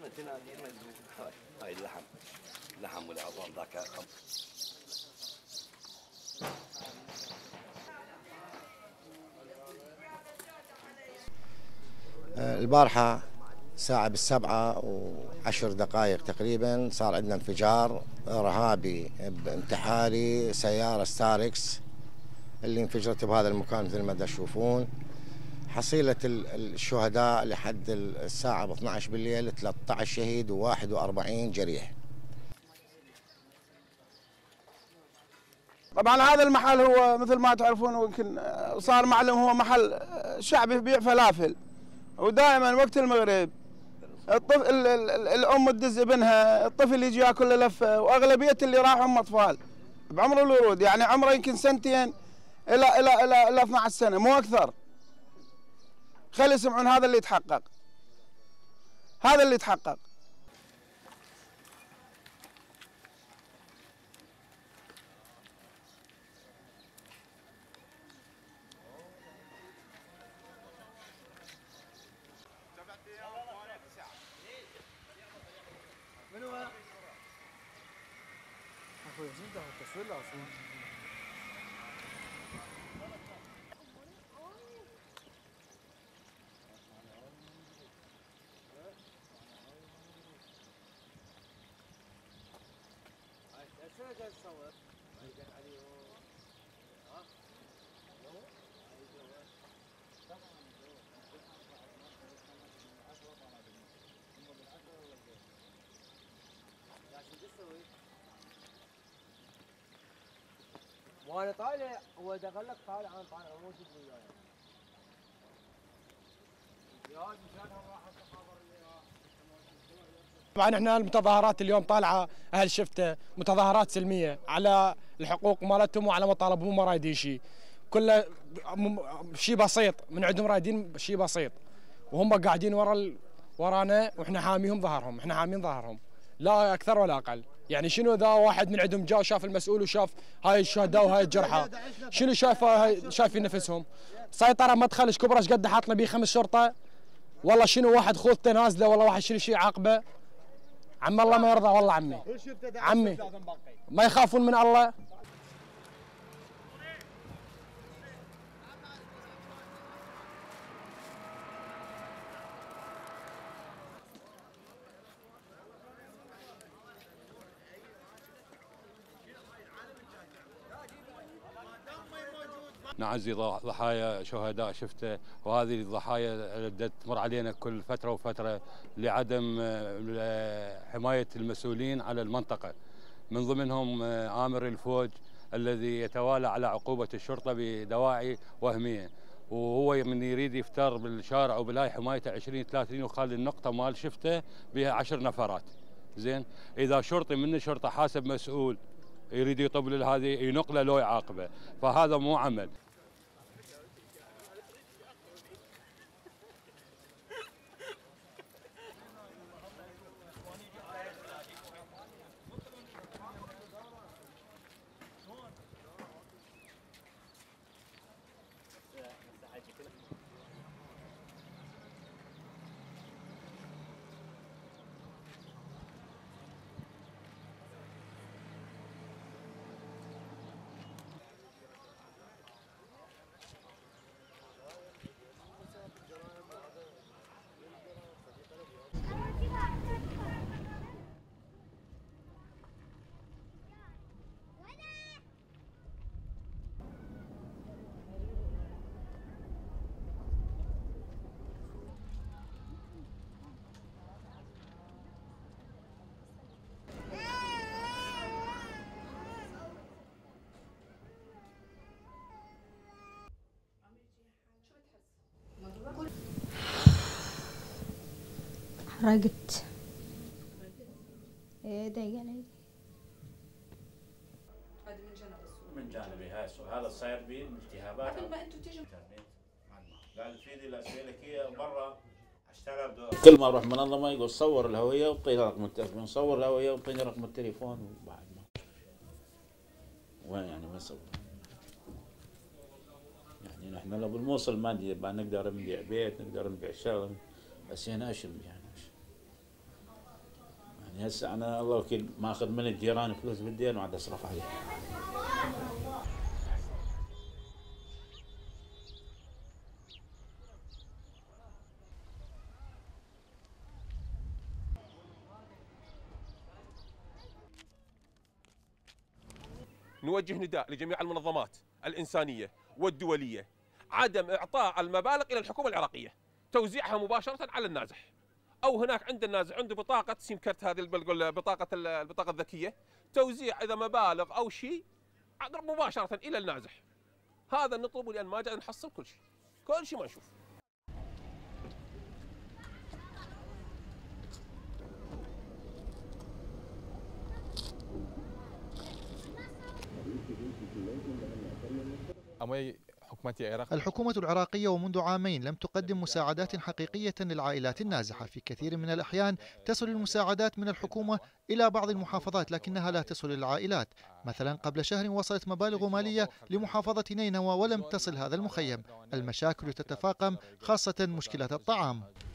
هاي اللحم، لحم والعظام ذاك. البارحة الساعة 7:10 تقريبا صار عندنا انفجار إرهابي بانتحاري سيارة ستاركس اللي انفجرت بهذا المكان مثل ما تشوفون. حصيلة الشهداء لحد الساعة 12 بالليل 13 شهيد و41 جريح. طبعا هذا المحل هو مثل ما تعرفون ويمكن صار معلم، هو محل شعبي يبيع فلافل، ودائما وقت المغرب الطفل الام تدز ابنها، الطفل يجي ياكل لفه، واغلبيه اللي راحوا هم اطفال بعمر الورود، يعني عمره يمكن سنتين الى 12 سنه مو اكثر. خلي يسمعون هذا اللي يتحقق، هذا اللي يتحقق. وانا طالع هو دخل لك طالع، انا طالع موجود وياي. طبعا احنا المتظاهرات اليوم طالعه اهل شفته متظاهرات سلميه على الحقوق مالتهم وعلى مطالبهم، ما رايدين شيء، كله شيء بسيط من عندهم، رايدين شيء بسيط، وهم قاعدين ورانا واحنا حاميهم ظهرهم، احنا حامين ظهرهم لا اكثر ولا اقل. يعني شنو اذا واحد من عندهم جاء وشاف المسؤول وشاف هاي الشهداء وهاي الجرحى، شنو شايفين نفسهم؟ سيطره مدخل ايش كبره، ايش قد حاط له بيه 5 شرطه، والله شنو واحد خوذته نازله، والله واحد شيء عاقبه. عم الله ما يرضى والله عمي ما يخافون من الله. نعزي ضحايا شهداء شفته، وهذه الضحايا اللي تمر علينا كل فترة وفترة لعدم حماية المسؤولين على المنطقة، من ضمنهم آمر الفوج الذي يتوالى على عقوبة الشرطة بدواعي وهمية، وهو من يريد يفتر بالشارع وبلاي حمايته 20-30 وخلي النقطة مال شفته بها 10 نفرات. زين، إذا شرطي من الشرطة حاسب مسؤول يريد يطبل هذه ينقله لو يعاقبه، فهذا مو عمل. حرقت دقيقة. هذا من جانب السوق، من جانبي هذا صاير بيه التهابات. قبل ما انتم تجوا قال تفيدي الاسئله برا اشتغل كل ما اروح منظمه يقول صور الهويه وطيني رقم التليفون، صور الهويه وطيني رقم التليفون، وبعد ما وين يعني ما صور. يعني نحن لو بالموصل ما نقدر نبيع بيت، نقدر نبيع شغل، بس هنا ايش نبيع؟ هسه انا الله وكيل ماخذ من الجيران فلوس بالدين وعاد اصرف عليه. نوجه نداء لجميع المنظمات الإنسانية والدولية عدم إعطاء المبالغ إلى الحكومة العراقية، توزيعها مباشرة على النازح، أو هناك عند النازح عنده بطاقة سيم كرت، هذه البطاقة الذكية، توزيع إذا مبالغ أو شيء مباشرة إلى النازح. هذا نطلبه لأن ما جاي نحصل كل شيء ما نشوف. الحكومة العراقية ومنذ عامين لم تقدم مساعدات حقيقية للعائلات النازحة. في كثير من الأحيان تصل المساعدات من الحكومة إلى بعض المحافظات لكنها لا تصل للعائلات. مثلا قبل شهر وصلت مبالغ مالية لمحافظة نينوى ولم تصل هذا المخيم. المشاكل تتفاقم، خاصة مشكلة الطعام.